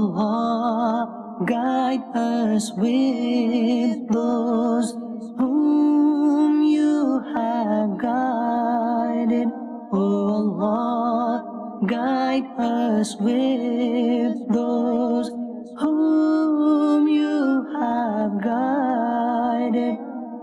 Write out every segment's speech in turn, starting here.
Allah, guide us with those whom you have guided. Oh Allah, guide us with those whom you have guided.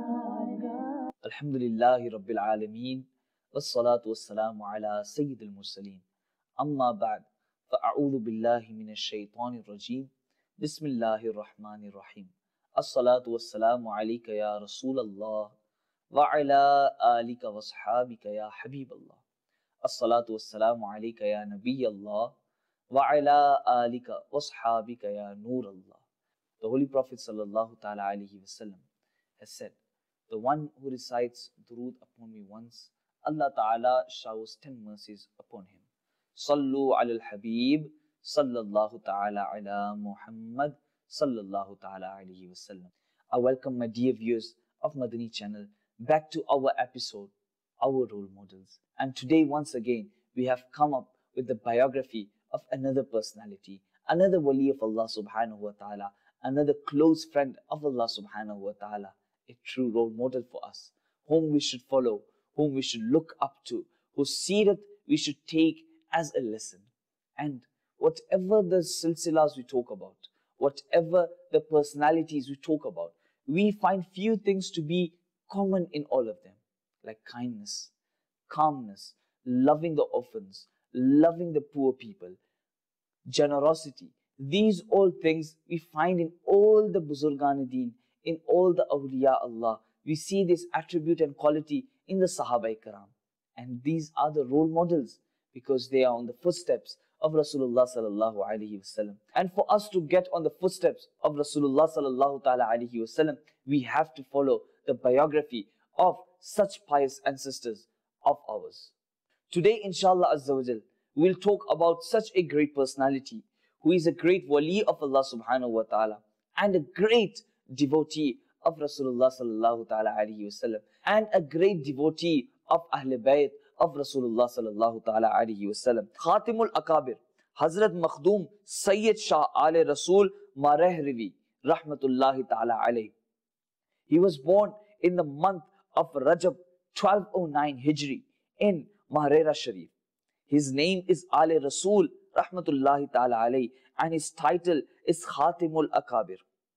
Alhamdulillahi Rabbil Alameen, wassalatu wassalamu ala Sayyidil Mursaleen. Amma ba'd, fa'a'udhu billahi minash shaitanir rajeem. Bismillahir Rahmanir Rahim. As-salatu wassalamu alayka ya Rasulallah, wa ala alika wa sahabika ya Habiballah. As-salatu wassalamu alayka ya Nabiyallah, wa ala alika wa sahabika ya Nurallah. The Holy Prophet sallallahu ta'ala alayhi wa sallam has said, the one who recites durood upon me once, Allah Ta'ala showers 10 mercies upon him. Sallu ala al-Habib, sallallahu ta'ala ala Muhammad, sallallahu ta'ala alayhi wa sallam. I welcome my dear viewers of Madani channel back to our episode, Our Role Models. And today once again, we have come up with the biography of another personality, another wali of Allah subhanahu wa ta'ala, another close friend of Allah subhanahu wa ta'ala. A true role model for us, whom we should follow, whom we should look up to, whose seerat we should take as a lesson. And whatever the silsilas we talk about, whatever the personalities we talk about, we find few things to be common in all of them, like kindness, calmness, loving the orphans, loving the poor people, generosity. These all things we find in all the Buzurgan-e-Deen, in all the awliya Allah. We see this attribute and quality in the Sahaba-i-Karam. And these are the role models because they are on the footsteps of Rasulullah sallallahu alaihi wasallam. And for us to get on the footsteps of Rasulullah sallallahu ta'ala alaihi wasallam, we have to follow the biography of such pious ancestors of ours. Today, inshallah azza wa jal, we'll talk about such a great personality who is a great wali of Allah subhanahu wa ta'ala and a great devotee of Rasulullah sallallahu ta'ala alayhi wasallam and a great devotee of Ahl Bayt of Rasulullah sallallahu ta'ala alayhi wasallam. Khatimul Akabir, Hazrat Makhdum Sayyid Shah Al Rasul Marehrivi rahmatullahi ta'ala alayhi. He was born in the month of Rajab 1209 Hijri in Mahrera Sharif. His name is Al Rasul rahmatullahi ta'ala alayhi and his title is Khatimul Akabir.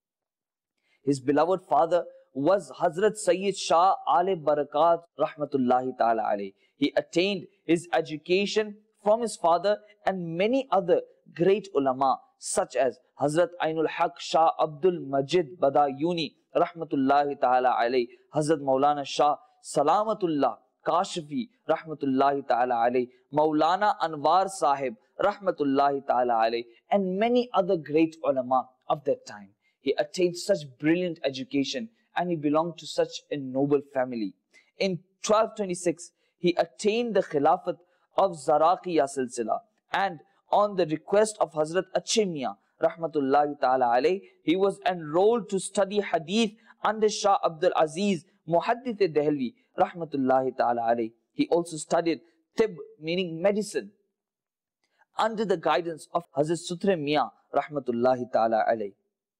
His beloved father was Hazrat Sayyid Shah Al Barakat rahmatullahi ta'ala alayhi. He attained his education from his father and many other great ulama such as Hazrat Ainul Haq Shah Abdul Majid Badayuni rahmatullahi ta'ala alayhi, Hazrat Maulana Shah Salamatullah Kashfi rahmatullahi ta'ala alayhi, Maulana Anwar Sahib rahmatullahi ta'ala alayhi, and many other great ulama of that time. He attained such brilliant education and he belonged to such a noble family. In 1226, he attained the Khilafat of Zaraqiya Silsila, and on the request of Hazrat Achhe Mian rahmatullahi ta'ala alayhi, he was enrolled to study Hadith under Shah Abdul Aziz Muhaddith Dehlvi rahmatullahi ta'ala alayhi. He also studied Tib, meaning medicine, under the guidance of Hazrat Sutre Mian rahmatullahi ta'ala alayhi.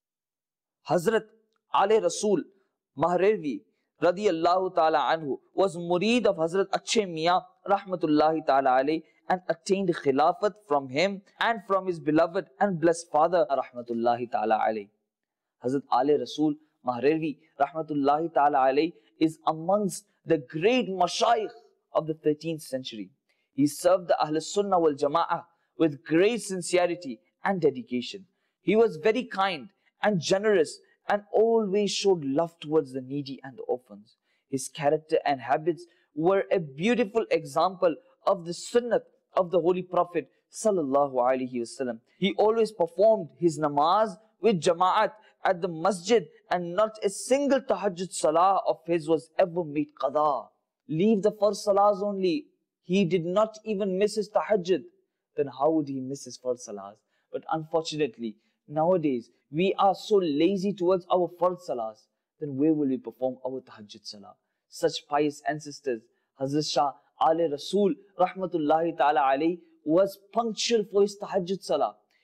Hazrat Ali Rasul Mahrervi radiyallahu ta'ala anhu was murid of Hazrat Achhe Mian rahmatullahi ta'ala alayhi and attained khilafat from him and from his beloved and blessed father rahmatullahi ta'ala alayhi. Hazrat Ali Rasul Mahrervi rahmatullahi ta'ala alayhi is amongst the great mashayikh of the 13th century. He served the Ahl Sunnah wal Jama'ah with great sincerity and dedication. He was very kind and generous and always showed love towards the needy and the orphans. His character and habits were a beautiful example of the sunnah of the Holy Prophet sallallahu alaihi wasallam. He always performed his namaz with jama'at at the masjid and not a single tahajjud salah of his was ever made qada. Leave the first salahs only. He did not even miss his tahajjud. Then how would he miss his first salahs? But unfortunately, nowadays, we are so lazy towards our fard salahs, then where will we perform our tahajjud salah? Such pious ancestors, Hazrat Shah Ali Rasul rahmatullahi ta'ala alayhi was punctual for his tahajjud salah.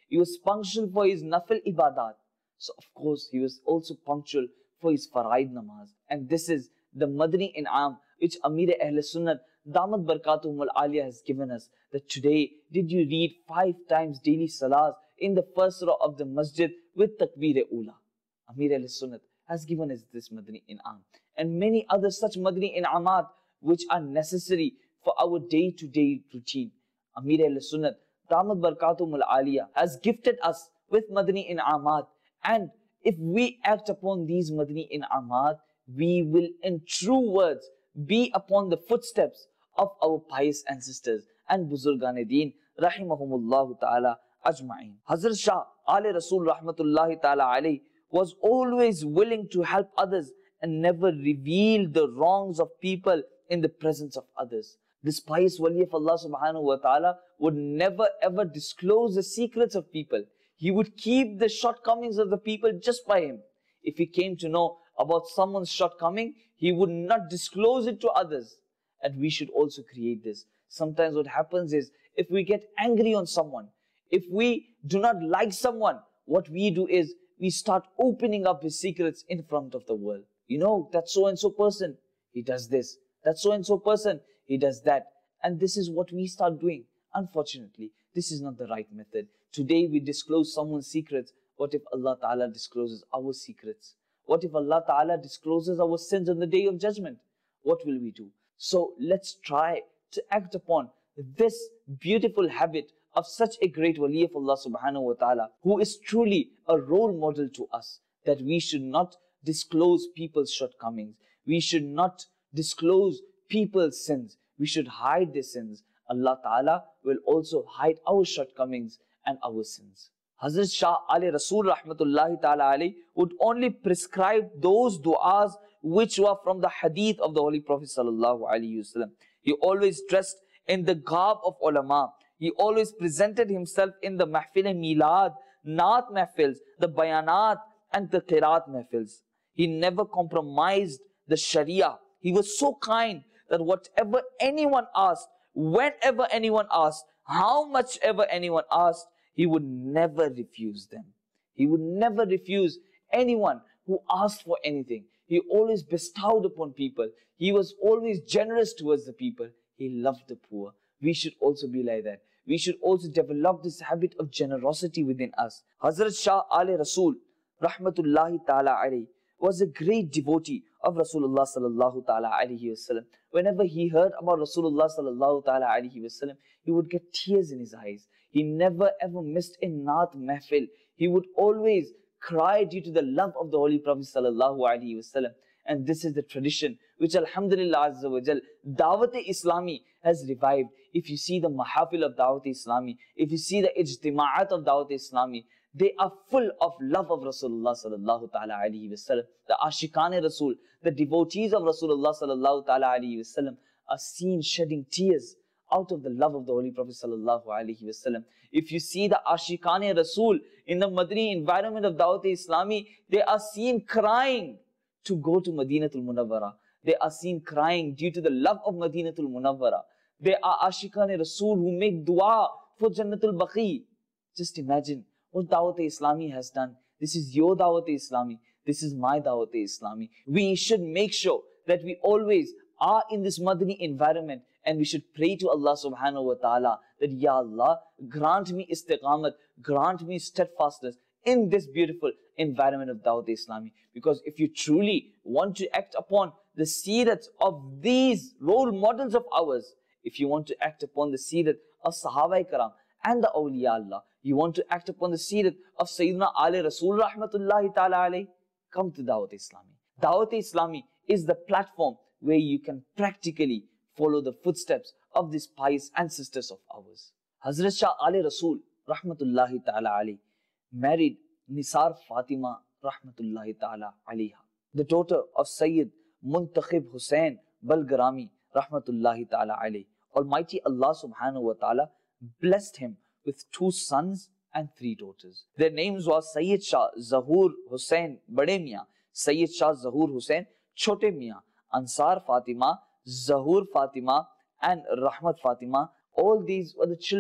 He was punctual for his nafil ibadat. So of course, he was also punctual for his faraid namaz. And this is the Madani In'am which Amir Ahl Sunnat Damat Barakatumul Aliyah has given us. That today, did you read 5 times daily salahs in the first row of the masjid with takbir-e-ula? Amir Ahl Sunnat has given us this Madani In'am. And many other such Madani In'amat which are necessary for our day-to-day routine. Amir Ahl Sunnat Damat Barakatumul Aliyah has gifted us with Madani In'amat. And if we act upon these Madani In'amat, we will in true words be upon the footsteps of our pious ancestors and Buzurgan Deen rahimahumullah ta'ala ajma'in. Hazrat Shah Ali Rasul rahmatullahi ta'ala alayhi was always willing to help others and never reveal the wrongs of people in the presence of others. This pious wali of Allah subhanahu wa ta'ala would never ever disclose the secrets of people. He would keep the shortcomings of the people just by him. If he came to know about someone's shortcoming, he would not disclose it to others. And we should also create this. Sometimes what happens is, if we get angry on someone, if we do not like someone, what we do is, we start opening up his secrets in front of the world. You know, that so-and-so person, he does this. That so-and-so person, he does that. And this is what we start doing. Unfortunately, this is not the right method. Today we disclose someone's secrets. What if Allah Ta'ala discloses our secrets? What if Allah Ta'ala discloses our sins on the day of judgment? What will we do? So let's try to act upon this beautiful habit of such a great wali of Allah subhanahu wa ta'ala, who is truly a role model to us, that we should not disclose people's shortcomings. We should not disclose people's sins. We should hide their sins. Allah Ta'ala will also hide our shortcomings and our sins. Hazrat Shah Ali Rasul rahmatullahi ta'ala alayhi would only prescribe those du'as which were from the hadith of the Holy Prophet sallallahu alaihi wasallam. He always dressed in the garb of ulama. He always presented himself in the mahfil-e-milad, naat mahfils, the bayanat and the qiraat mahfils. He never compromised the sharia. He was so kind that whatever anyone asked, whenever anyone asked, how much ever anyone asked, he would never refuse them. He would never refuse anyone who asked for anything. He always bestowed upon people. He was always generous towards the people. He loved the poor. We should also be like that. We should also develop this habit of generosity within us. Hazrat Shah Ali Rasul rahmatullahi ta'ala alayhi was a great devotee of Rasulullah sallallahu ta'ala alayhi wasallam. Whenever he heard about Rasulullah sallallahu ta'ala alayhi wasallam, he would get tears in his eyes. He never ever missed a naat mahfil. He would always cry due to the love of the Holy Prophet sallallahu alaihi wasallam. And this is the tradition which Alhamdulillah Azza wa Jal, Dawat-e-Islami has revived. If you see the mahafil of Dawat-e-Islami, if you see the ijtima'at of Dawat-e-Islami, they are full of love of Rasulullah sallallahu ta'ala alaihi wasallam. The Ashiqan-e Rasul, the devotees of Rasulullah sallallahu ta'ala alaihi wasallam are seen shedding tears out of the love of the Holy Prophet sallallahu alaihi wasallam. If you see the Ashiqan-e Rasul in the Madani environment of Dawat-e-Islami, they are seen crying to go to Madinatul Munawwara. They are seen crying due to the love of Madinatul Munawwara. They are Ashiqan-e Rasul who make dua for Jannatul Baqi. Just imagine what Dawat-e-Islami has done. This is your Dawat-e-Islami. This is my Dawat-e-Islami. We should make sure that we always are in this Madani environment, and we should pray to Allah subhanahu wa ta'ala that, Ya Allah, grant me istiqamat, grant me steadfastness in this beautiful environment of Dawat-e-Islami. Because if you truly want to act upon the seerat of these role models of ours, if you want to act upon the seerat of Sahaba-i-Karam and the Awliya Allah, you want to act upon the seerat of Sayyidina Ali Rasul rahmatullahi ta'ala alayhi, come to Dawat-e-Islami. Dawat-e-Islami is the platform where you can practically follow the footsteps of these pious ancestors of ours. Hazrat Shah Ali Rasul rahmatullahi ta'ala alayhi married Nisar Fatima rahmatullahi ta'ala alayha, the daughter of Sayyid Muntakhib Hussain Balgarami rahmatullahi ta'ala alayhi. Almighty Allah subhanahu wa ta'ala blessed him with 2 sons and 3 daughters. Their names were Sayyid Shah Zahur Hussain Bade Mian, Sayyid Shah Zahur Hussain Chote Mian, Ansar Fatima, Zahur Fatima and Rahmat Fatima. All these were the children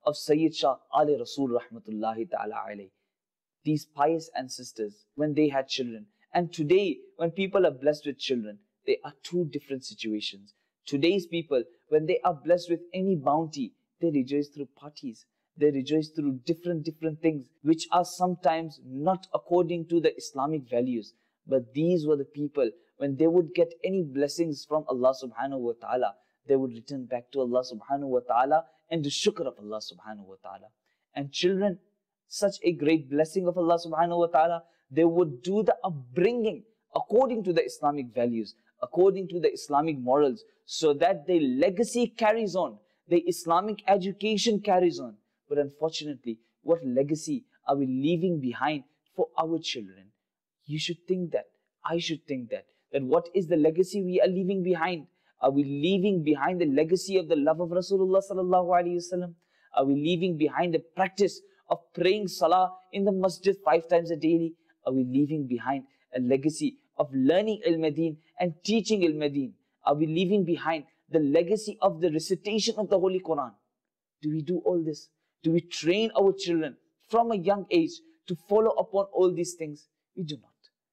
of Sayyid Shah Ali Rasul Rahmatullahi Ta'ala alayhi. These pious ancestors, when they had children, and today when people are blessed with children, they are two different situations. Today's people, when they are blessed with any bounty, they rejoice through parties. They rejoice through different things, which are sometimes not according to the Islamic values. But these were the people, when they would get any blessings from Allah subhanahu wa ta'ala, they would return back to Allah subhanahu wa ta'ala and the shukr of Allah subhanahu wa ta'ala. And children, such a great blessing of Allah subhanahu wa ta'ala, they would do the upbringing according to the Islamic values, according to the Islamic morals, so that their legacy carries on, their Islamic education carries on. But unfortunately, what legacy are we leaving behind for our children? You should think that, I should think that what is the legacy we are leaving behind? Are we leaving behind the legacy of the love of Rasulullah sallallahu alaihi wasallam? Are we leaving behind the practice of praying salah in the masjid 5 times a day? Are we leaving behind a legacy of learning ilm-din and teaching ilm-din? Are we leaving behind the legacy of the recitation of the Holy Quran? Do we do all this? Do we train our children from a young age to follow upon all these things? We do not.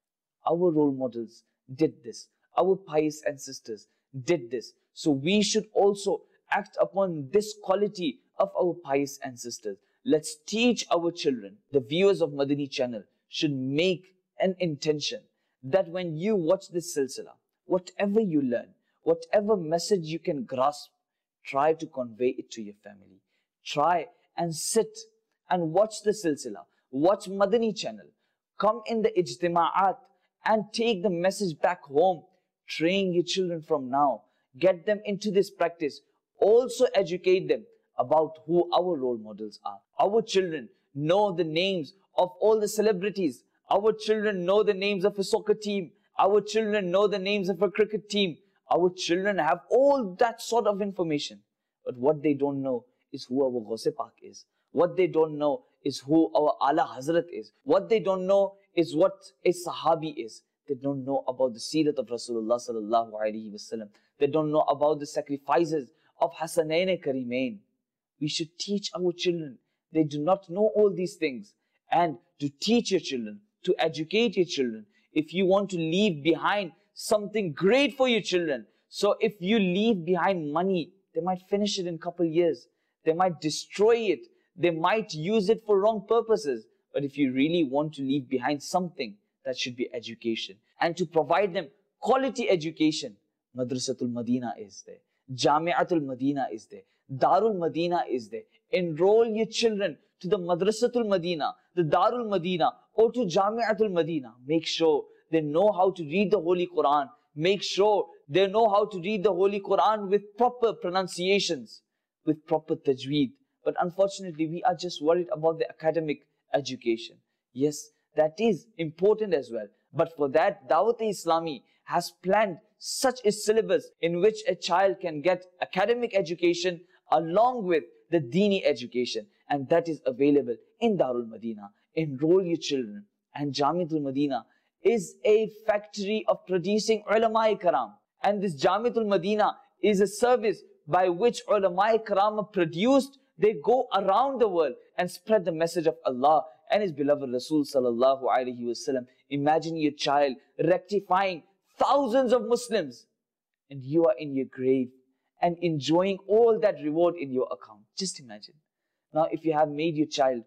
Our role models did this. Our pious ancestors did this. So we should also act upon this quality of our pious ancestors. Let's teach our children. The viewers of Madani channel should make an intention that when you watch this silsila, whatever you learn, whatever message you can grasp, try to convey it to your family. Try and sit and watch the silsila, watch Madani channel, come in the ijtima'at and take the message back home. Train your children from now. Get them into this practice. Also educate them about who our role models are. Our children know the names of all the celebrities. Our children know the names of a soccer team. Our children know the names of a cricket team. Our children have all that sort of information. But what they don't know is who our Ghaus Pak is. What they don't know is who our Ala Hazrat is. What they don't know is what a Sahabi is. They don't know about the Seerat of Rasulullah sallallahu alaihi wasallam. They don't know about the sacrifices of Hasanain Karimain. We should teach our children. They do not know all these things. And to teach your children, to educate your children, if you want to leave behind something great for your children. So if you leave behind money, they might finish it in a couple years. They might destroy it. They might use it for wrong purposes. But if you really want to leave behind something, that should be education. And to provide them quality education, Madrasatul Madina is there. Jami'atul Madina is there. Darul Madina is there. Enroll your children to the Madrasatul Madina, the Darul Madina, or to Jami'atul Madina. Make sure they know how to read the Holy Quran. Make sure they know how to read the Holy Quran with proper pronunciations, with proper tajweed. But unfortunately, we are just worried about the academic education. Yes, that is important as well. But for that, Dawat-e-Islami has planned such a syllabus in which a child can get academic education along with the Dini education. And that is available in Darul Madina. Enroll your children. And Jamiatul Madina is a factory of producing ulama-e karam. And this Jamiatul Madina is a service by which ulama-e karam are produced. They go around the world and spread the message of Allah and His beloved Rasul sallallahu alaihi wasallam. Imagine your child rectifying thousands of Muslims and you are in your grave and enjoying all that reward in your account. Just imagine. Now if you have made your child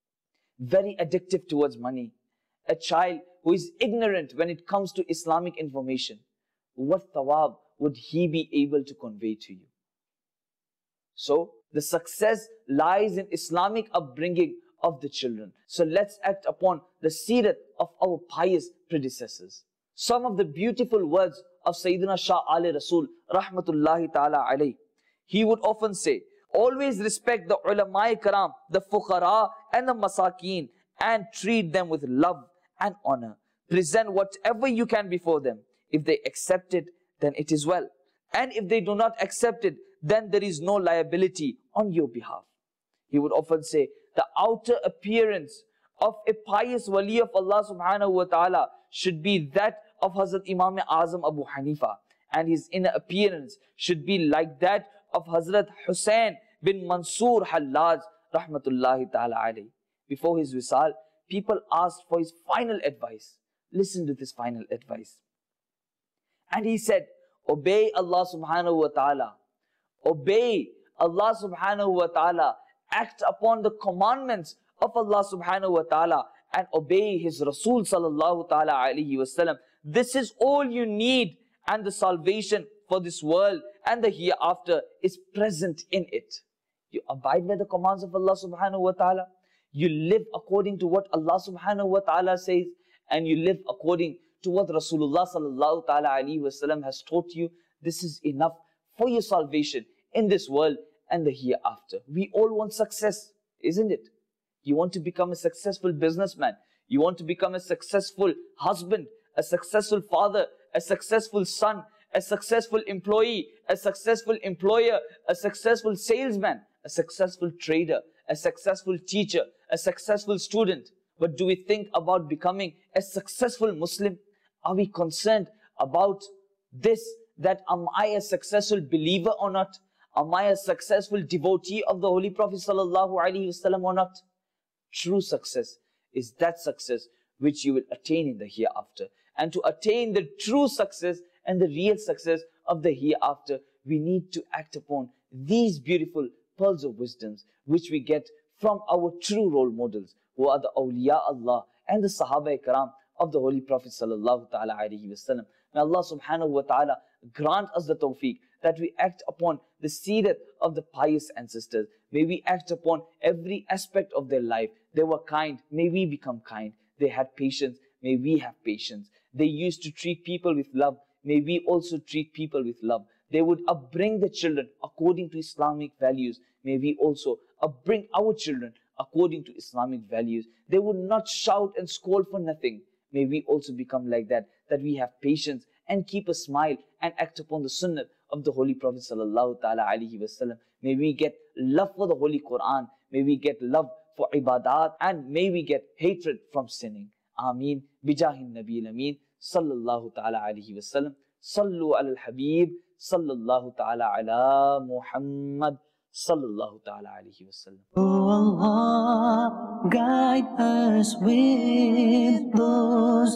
very addictive towards money, a child who is ignorant when it comes to Islamic information, what thawab would he be able to convey to you? So the success lies in Islamic upbringing of the children. So let's act upon the seerat of our pious predecessors. Some of the beautiful words of Sayyidina Shah Ali Rasul Rahmatullahi Ta'ala alayhi. He would often say, always respect the ulama-e karam, the fuqara and the masakeen, and treat them with love and honor. Present whatever you can before them. If they accept it, then it is well. And if they do not accept it, then there is no liability on your behalf. He would often say, the outer appearance of a pious wali of Allah subhanahu wa ta'ala should be that of Hazrat Imam Azam Abu Hanifa. And his inner appearance should be like that of Hazrat Hussain bin Mansur Hallaj rahmatullahi ta'ala alayhi. Before his wisal, people asked for his final advice. Listen to this final advice. And he said, obey Allah subhanahu wa ta'ala. Obey Allah subhanahu wa ta'ala. Act upon the commandments of Allah subhanahu wa ta'ala and obey his Rasul sallallahu ta'ala alayhi wa sallam. This is all you need, and the salvation for this world and the hereafter is present in it. You abide by the commands of Allah subhanahu wa ta'ala. You live according to what Allah subhanahu wa ta'ala says, and you live according to what Rasulullah sallallahu ta'ala alayhi wa sallam has taught you. This is enough for your salvation in this world and the hereafter. We all want success, isn't it? You want to become a successful businessman. You want to become a successful husband, a successful father, a successful son, a successful employee, a successful employer, a successful salesman, a successful trader, a successful teacher, a successful student. But do we think about becoming a successful Muslim? Are we concerned about this, that am I a successful believer or not? Am I a successful devotee of the Holy Prophet sallallahu alaihi wasallam or not? True success is that success which you will attain in the hereafter. And to attain the true success and the real success of the hereafter, we need to act upon these beautiful pearls of wisdoms which we get from our true role models, who are the awliya Allah and the Sahaba Ikram of the Holy Prophet sallallahu ta'ala alaihi wasallam. May Allah subhanahu wa ta'ala grant us the tawfiq that we act upon the seerat of the pious ancestors. May we act upon every aspect of their life. They were kind, may we become kind. They had patience, may we have patience. They used to treat people with love, may we also treat people with love. They would upbring the children according to Islamic values. May we also upbring our children according to Islamic values. They would not shout and scold for nothing. May we also become like that, that we have patience and keep a smile and act upon the sunnah of the Holy Prophet sallallahu ta'ala alaihi wasallam. May we get love for the Holy Quran. May we get love for ibadat, and may we get hatred from sinning. Ameen. Bijahin Nabi Ameen. Sallallahu ta'ala alaihi wasallam. Sallu ala al-Habib. Sallallahu ta'ala ala Muhammad. Sallallahu ta'ala alaihi wasallam. Oh Allah, guide us with those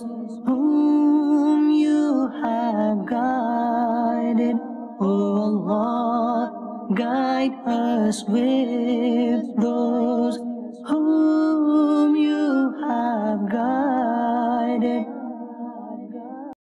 whom you have guided. Oh Allah, guide us with those